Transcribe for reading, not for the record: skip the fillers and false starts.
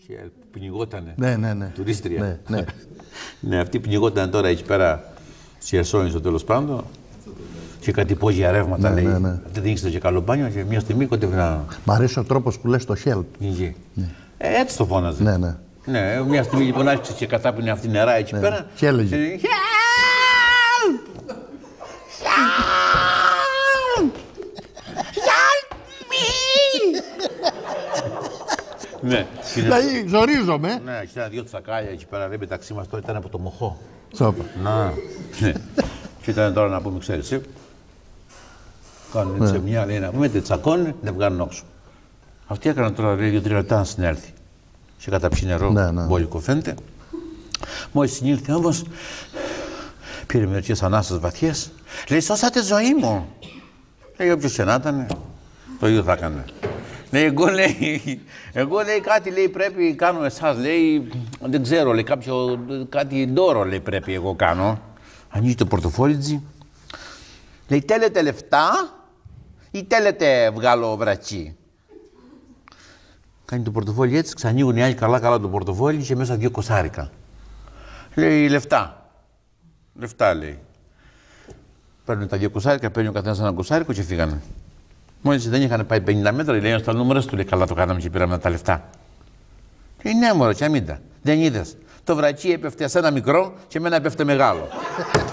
Shell, που πνιγότανε. Ναι. Τουρίστρια. Ναι, αυτή πνιγόταν τώρα εκεί πέρα στη Χερσόνησο τέλος πάντων. Και κάτι υπόγεια ρεύματα λέει. Αυτή δεν ήξερε και καλό μπάνιο και μια στιγμή κοντεύει να. Μ' αρέσει ο τρόπος που λες το help. Έτσι το φώναζε. Ναι, μια στιγμή λοιπόν άρχισε και κατάπινε αυτή νερά εκεί πέρα. Και έλεγε. Help! Help! Help me! Ναι. Δηλαδή, ζορίζομαι. Ναι, είχε δύο τσακάλια εκεί πέρα, λέει μεταξύ μας τώρα ήταν από το μοχό. Σόπα. Να. Και ήταν τώρα να πούμε, ξέρεις, κάνουν έτσι μια, λέει να πούμε, τσακώνει, δεν βγάλουν όξο. Αυτή έκαναν τώρα, λέει, 2-3 λεπτά να συνέλθει. Σε καταψεί νερό, μπόλικο φαίνεται. Μόλις συνήλθε όμως, πήρε μερικές ανάσες βαθιές. Λέει, σώσατε ζωή μου. Λέει, όποιος και να ήταν, το ίδιο θα έκανε. Λέει, εγώ λέει κάτι λέει πρέπει κάνω εσάς, λέει, δεν ξέρω, λέει κάτι ντόρο λέει πρέπει εγώ κάνω. Ανοίγει το πορτοφόλιτζι. Λέει, θέλετε λεφτά ή θέλετε βγάλω βρατσί. Κάνει το πορτοφόλι έτσι, ξανοίγουν οι άλλοι καλά το πορτοφόλι και μέσα 2 κοσάρικα. Λέει, λεφτά. Λεφτά λέει. Παίρνουν τα 2 κοσάρικα, παίρνει ο καθένας ένα κοσάρικο και φύγανε. Μόλις δεν είχαν πάει 50 μέτρα, λέει στα νούμερα του, λέει καλά το κάναμε και πήραμε τα λεφτά. Ναι, μωρό, και αμήντα. Δεν είδες. Το βρατσί έπεφτε σε ένα μικρό και εμένα έπεφτε μεγάλο.